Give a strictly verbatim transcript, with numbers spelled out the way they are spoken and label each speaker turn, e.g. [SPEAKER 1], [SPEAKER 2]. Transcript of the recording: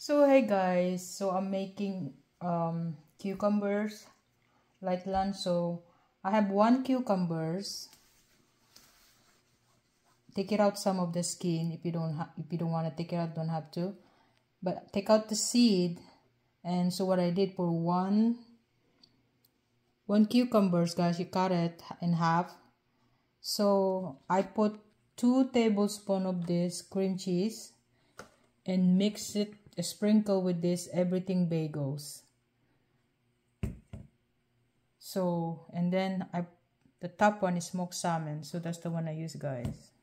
[SPEAKER 1] So hey guys, so I'm making um cucumbers light lunch. So I have one cucumbers. Take it out some of the skin if you don't have if you don't want to take it out, don't have to. But take out the seed. And so what I did for one one cucumbers, guys, you cut it in half. So I put two tablespoons of this cream cheese and mix it, sprinkle with this everything bagels. So, and then I the top one is smoked salmon, so that's the one I use, guys.